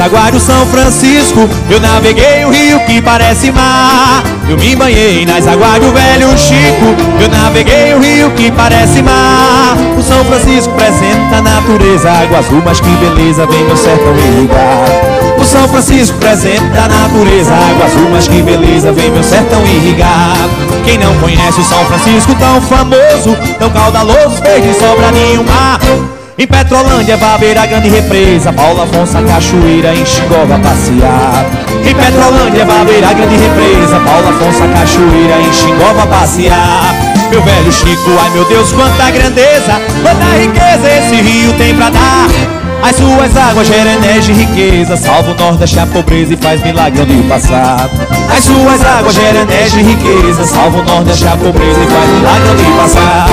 águas do São Francisco. Eu naveguei o rio que parece mar. Eu me banhei nas águas do velho Chico. Eu naveguei o rio que parece mar. O São Francisco representa a natureza, água azul, mas que beleza, vem meu sertão irrigado. O São Francisco representa a natureza, água azul, mas que beleza, vem meu sertão irrigado. Quem não conhece o São Francisco tão famoso, tão caudaloso, verde sobra nenhuma. Em Petrolândia vai ver a grande represa, Paulo Afonso, a cachoeira, em Xingó vai passear. Em Petrolândia vai ver a grande represa, Paulo Afonso, a cachoeira, em Xingó vai passear. Meu velho Chico, ai meu Deus, quanta grandeza, quanta riqueza esse rio tem pra dar. As suas águas geram energia e riqueza, salva o Nordeste a pobreza e faz milagre onde passar. As suas águas geram energia e riqueza, salva o Nordeste a pobreza e faz milagre onde passar.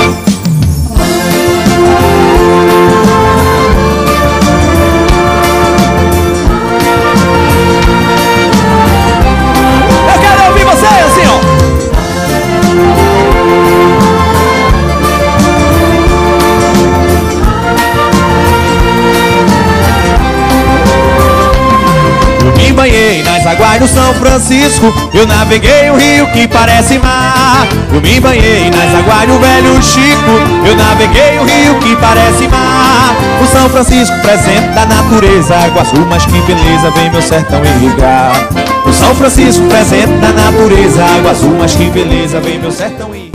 Eu quero ouvir você assim, ó. Banhei nas águas do São Francisco. Eu naveguei o rio que parece mar. Eu me banhei nas águas do velho Chico. Eu naveguei o rio que parece mar. O São Francisco representa a natureza, água azul, mas que beleza, vem meu sertão irrigar. O São Francisco representa a natureza, água azul, mas que beleza, vem meu sertão irrigar.